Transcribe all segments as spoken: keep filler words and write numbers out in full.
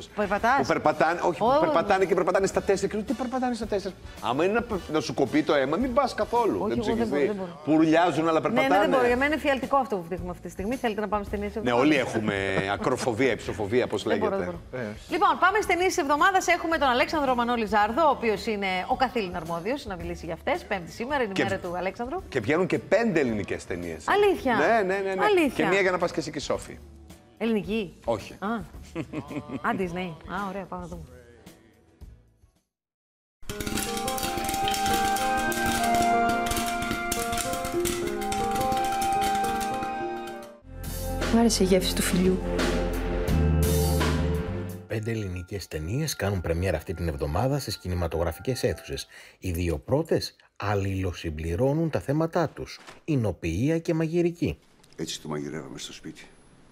Περπατάς. Που περπατάνε, όχι, Oh. που περπατάνε και περπατάνε στα τέσσερα. Και λέω, τι περπατάνε στα τέσσερα. Άμα είναι να, να σου κοπεί το αίμα, μην πας καθόλου. Όχι, δεν εγώ δεν μπορώ, δεν μπορώ. Που ουρλιάζουν, αλλά περπατάνε. Ναι, ναι, δεν μπορώ. Για μένα είναι φιαλτικό αυτό που δείχνουμε αυτή τη στιγμή. Θέλετε να πάμε στην ταινία της Ναι, όλοι έχουμε ακροφοβία, υψοφοβία, πώς λέγεται. Δεν μπορώ, δεν μπορώ. Λοιπόν, πάμε στην ταινία της εβδομάδας. Έχουμε τον Αλέξανδρο Ρωμανό Λιζάρδο, ο οποίος είναι ο καθήλυν αρμόδιος να μιλήσει για αυτές. Πέμπτη σήμερα, είναι η μέρα του Αλέξανδρου. Και βγαίνουν και πέντε ελληνικές ταινίες. Αλήθεια. Ναι, ναι, ναι. ναι. Αλήθεια. Και μία για να πας και εσύ και Σόφη. Ελληνική. Όχι. Α, Α Disney. Α, ωραία, πάμε να δούμε. Μ' άρεσε η γεύση του φιλιού. Πέντε ελληνικές ταινίες κάνουν πρεμιέρα αυτή την εβδομάδα στις κινηματογραφικές αίθουσες. Οι δύο πρώτες αλληλοσυμπληρώνουν τα θέματά τους. Εινοποιία και μαγειρική. Έτσι το μαγειρεύαμε στο σπίτι.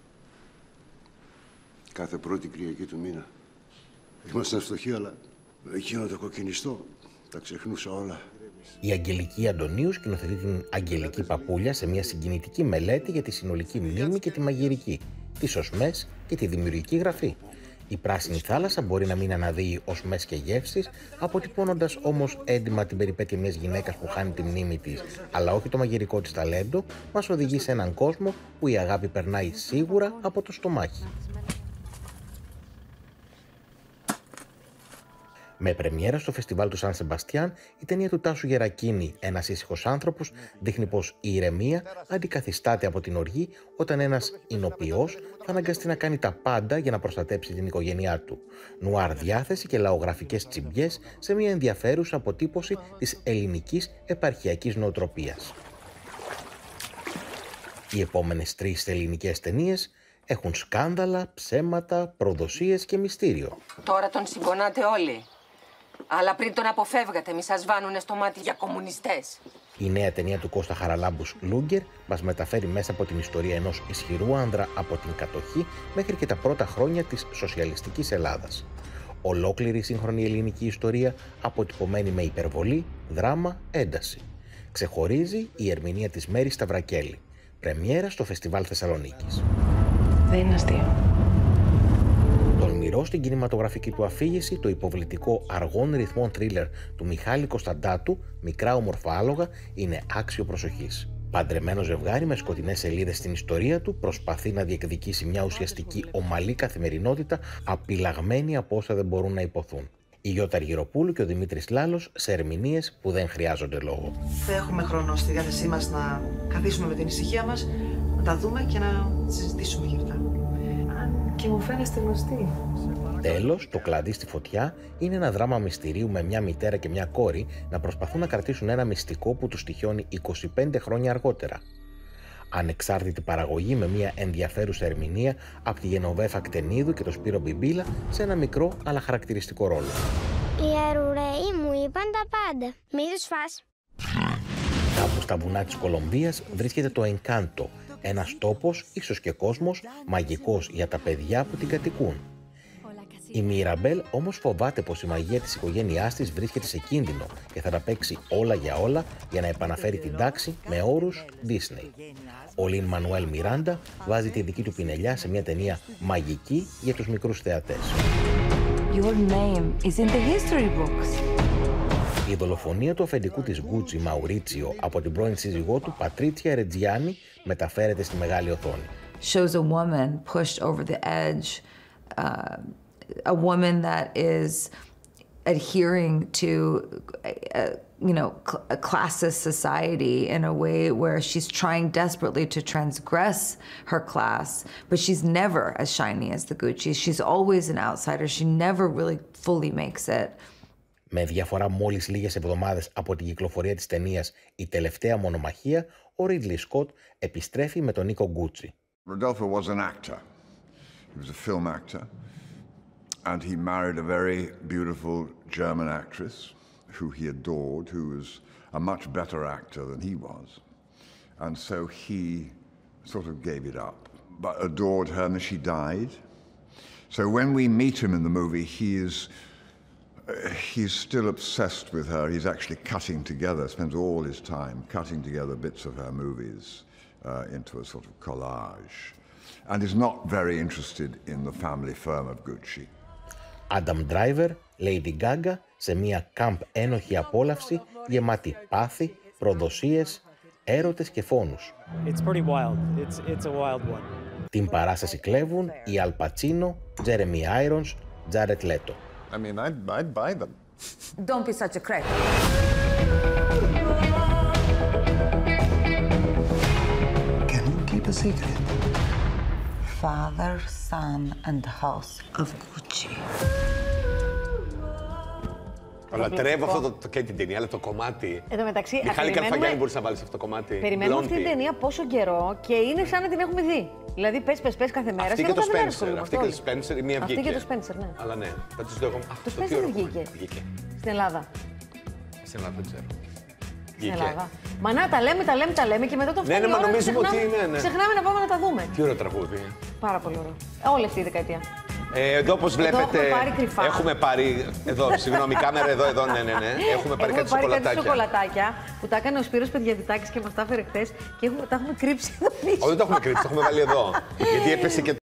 Κάθε πρώτη Κυριακή του μήνα. Ήμασταν φτωχοί, αλλά εκείνο το κοκκινιστό τα ξεχνούσα όλα. Η Αγγελική Αντωνίου σκηνοθετεί την Αγγελική Παπούλια σε μια συγκινητική μελέτη για τη συνολική μνήμη και τη μαγειρική, τις οσμές και τη δημιουργική γραφή. Η πράσινη θάλασσα μπορεί να μην αναδύει οσμές και γεύσεις, αποτυπώνοντας όμως έντιμα την περιπέτεια μιας γυναίκας που χάνει τη μνήμη της, αλλά όχι το μαγειρικό της ταλέντο, μας οδηγεί σε έναν κόσμο που η αγάπη περνάει σίγουρα από το στομάχι. Με πρεμιέρα στο φεστιβάλ του Σαν Σεμπαστιάν, η ταινία του Τάσου Γερακίνη, ένας ήσυχος άνθρωπος, δείχνει πως η ηρεμία αντικαθιστάται από την οργή όταν ένας εινοποιός θα αναγκαστεί να κάνει τα πάντα για να προστατέψει την οικογένειά του. Νουάρ διάθεση και λαογραφικές τσιμπιές σε μια ενδιαφέρουσα αποτύπωση της ελληνικής επαρχιακής νοοτροπίας. Οι επόμενες τρεις ελληνικές ταινίες έχουν σκάνδαλα, ψέματα, προδοσίες και μυστήριο. Τώρα τον συμπονάτε όλοι. Αλλά πριν τον αποφεύγατε, μη σας βάνουνε στο μάτι για κομμουνιστές. Η νέα ταινία του Κώστα Χαραλάμπους Λούγκερ μας μεταφέρει μέσα από την ιστορία ενός ισχυρού άνδρα από την κατοχή μέχρι και τα πρώτα χρόνια της σοσιαλιστικής Ελλάδας. Ολόκληρη σύγχρονη ελληνική ιστορία αποτυπωμένη με υπερβολή, δράμα, ένταση. Ξεχωρίζει η ερμηνεία της Μέρης Σταυρακέλη. Πρεμιέρα στο Φεστιβάλ Θεσσαλονίκης. Δεν είναι αστείο. Τολμηρό στην κινηματογραφική του αφήγηση, το υποβλητικό αργών ρυθμών θρίλερ του Μιχάλη Κωνσταντάτου, Μικρά όμορφα άλογα, είναι άξιο προσοχής. Παντρεμένο ζευγάρι με σκοτεινές σελίδες στην ιστορία του προσπαθεί να διεκδικήσει μια ουσιαστική ομαλή καθημερινότητα, απειλαγμένη από όσα δεν μπορούν να υποθούν. Η Γιώτα Αργυροπούλου και ο Δημήτρης Λάλος σε ερμηνείες που δεν χρειάζονται λόγο. Δεν έχουμε χρόνο στη διάθεσή μας να καθίσουμε με την ησυχία μας, να τα δούμε και να συζητήσουμε γι' αυτά. Και μου φαίνεστε γνωστοί. Τέλος, το κλαδί στη φωτιά είναι ένα δράμα μυστηρίου με μια μητέρα και μια κόρη να προσπαθούν να κρατήσουν ένα μυστικό που τους τυχιώνει είκοσι πέντε χρόνια αργότερα. Ανεξάρτητη παραγωγή με μια ενδιαφέρουσα ερμηνεία από τη Γενοβέφα Κτενίδου και τον Σπύρο Μπιμπίλα σε ένα μικρό αλλά χαρακτηριστικό ρόλο. Οι αρουραίοι μου είπαν τα πάντα. Μη τους φας. Κάπου στα βουνά της Κολομβίας βρίσκεται το Ενκάντο, ένας τόπος, ίσως και κόσμος, μαγικός για τα παιδιά που την κατοικούν. Η Μιραμπέλ όμως φοβάται πως η μαγεία της οικογένειάς της βρίσκεται σε κίνδυνο και θα τα παίξει όλα για όλα για να επαναφέρει την τάξη με όρους Disney. Ο Λιν Μανουέλ Μιράντα βάζει τη δική του πινελιά σε μια ταινία μαγική για τους μικρούς θεατές. Your name is in the history books. Η δολοφονία του αφεντικού της Γκούτσι Μαουρίτσιο από την πρώην σύζυγό του Πατρίτσια Ρετζιάνι μεταφέρεται στη μεγάλη οθόνη. Shows a woman pushed over the edge, uh, a woman that is adhering to, uh, you know, a classist society in a way where she's trying desperately to transgress her class, but she's never as shiny as the Gucci. She's always an outsider. She never really fully makes it. Με διαφορά μόλις λίγες εβδομάδες από την κυκλοφορία της ταινίας «Η τελευταία μονομαχία», ο Ρίτλι Σκοτ επιστρέφει με τον Νίκο Γκούτσι. Rodolfo was an actor. He was a film actor. And he married a very beautiful German actress who he adored, who was a much better actor than he was. And so he sort of gave it up, but adored her, and she died. So when we meet him in the movie, he is, uh, he's still obsessed with her. He's actually cutting together, spends all his time cutting together bits of her movies uh, into a sort of collage. And is not very interested in the family firm of Gucci. Adam Driver, Lady Gaga, σε μια κάμπ ένοχη απόλαυση γεμάτη πάθη, προδοσίες, έρωτες και φόνους. It's pretty wild. It's, it's a wild one. Την παράσταση κλέβουν οι Al Pacino, Jeremy Irons, Jared Leto. I mean, I'd, I'd buy them. Don't be such a crack. Can you keep a secret? Father, son, and house of Gucci. Λατρεύω αυτό το, το, και την ταινία, αλλά το κομμάτι. Εν τω μεταξύ, Μιχάλη Καρφαγιάννη μπορείς να βάλεις αυτό το κομμάτι. Περιμένουμε αυτή την ταινία πόσο καιρό και είναι σαν να την έχουμε δει. Δηλαδή, πες, πες, πες κάθε μέρα. Αυτή και το Spencer. Αυτή και το Spencer, η μία βγήκε. Αυτή και το Spencer, ναι. Αλλά ναι, θα τις δω εγώ. Το Spencer δεν βγήκε. Βγήκε. Στην Ελλάδα. Στην Ελλάδα δεν ξέρω. Στην Ελλάδα. Μα να τα λέμε, τα λέμε, τα λέμε και μετά το φτάνει. Ναι, ναι, μα νομίζουμε ότι είναι. Ναι. Ξεχνάμε να πάμε να τα δούμε. Τι ωραίο τραγούδι. Πάρα πολύ ωραίο. Όλη αυτή η δεκαετία. Ε, εδώ, όπως βλέπετε, έχουμε πάρει κρυφά. Έχουμε πάρει. Εδώ, συγγνώμη, κάμερα εδώ, εδώ, ναι, ναι, ναι. Έχουμε πάρει έχουμε κάτι πάρει σοκολατάκια. Κάτι σοκολατάκια που τα έκανε ο Σπύρος Παιδιαβιτάκης και μας τα έφερε χτες και έχουμε, τα έχουμε κρύψει εδώ πίσω. Όχι, δεν τα έχουμε κρύψει, τα έχουμε βάλει εδώ. Γιατί έπεσε και